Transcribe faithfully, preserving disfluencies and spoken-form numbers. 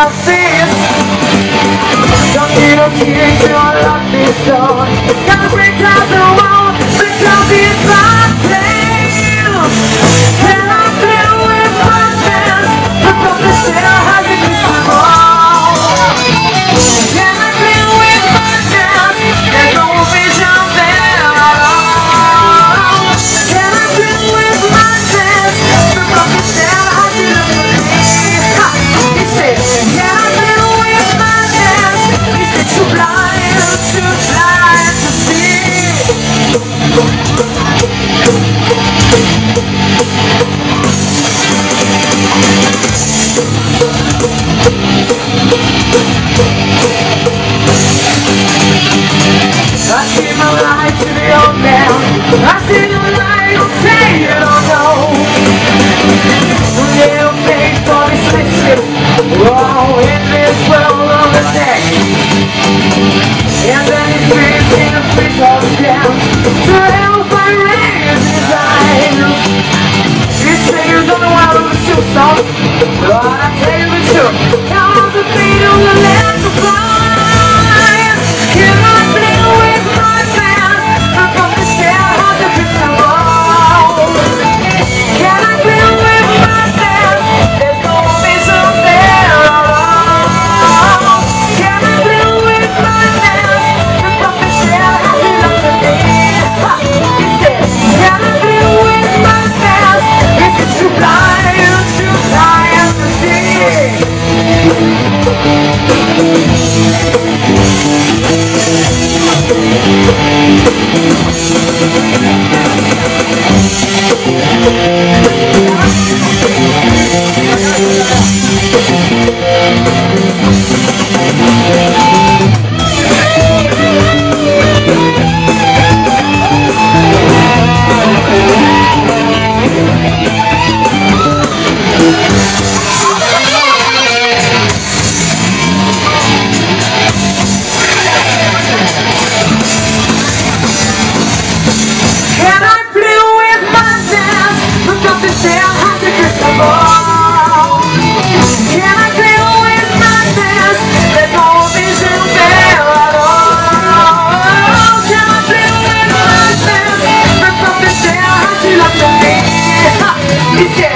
my face. Don't need a key to unlock this door. Gotta break down the wall, break down these blind things. Can I play with my hands? Look up the center, how's it visible? Can I play with my hands? There's no vision there at all. Can I play with my hands? Look up the center, how's it look for me? Ha! He said, can I play with my hands? He said, too blind, too blind to see. I see my light to the old man. I see the light, don't say you don't know. The little thing for this mission. Oh, in this world of the deck. And then he frees in a freeze all the dance. To hellfire rays in his eyes. His fingers on the wall of the shoe song. But I tell you the truth, how was the feet on the land to fly? Can I play with my fans? Look up the stair, how's the crystal wall? Can I play with my fans? There's no vision there at all. Can I play with my fans? Look up the stair, how's it look to me? Ha! He said, can I play with my fans? Is it too blind, too blind to see? Can I play with my dance? Look up the stair, how's the crystal ball? Can I play with my dance? There's no vision there at all. Can I play with my dance? Look up the stair, how's she look to me? Ha! He said,